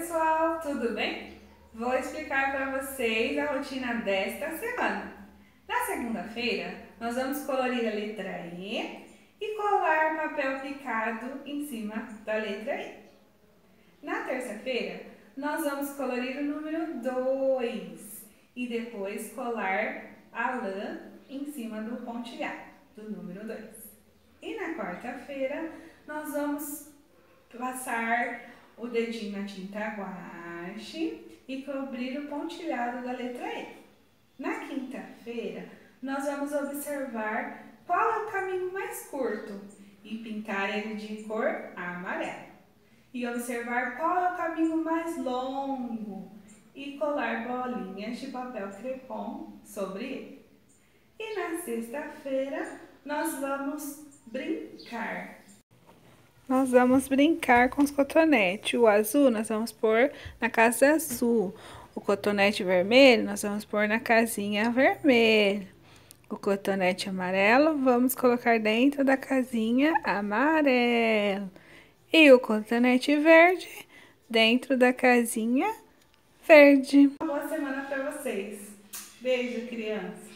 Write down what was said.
pessoal, tudo bem? Vou explicar para vocês a rotina desta semana. Na segunda-feira, nós vamos colorir a letra E e colar papel picado em cima da letra E. Na terça-feira, nós vamos colorir o número 2 e depois colar a lã em cima do pontilhado do número 2. E na quarta-feira, nós vamos passar o dedinho na tinta guache e cobrir o pontilhado da letra E. Na quinta-feira, nós vamos observar qual é o caminho mais curto e pintar ele de cor amarela. E observar qual é o caminho mais longo e colar bolinhas de papel crepom sobre ele. E na sexta-feira, nós vamos brincar. Nós vamos brincar com os cotonetes. O azul nós vamos pôr na casa azul. O cotonete vermelho nós vamos pôr na casinha vermelha. O cotonete amarelo vamos colocar dentro da casinha amarela. E o cotonete verde dentro da casinha verde. Uma boa semana para vocês. Beijo, criança.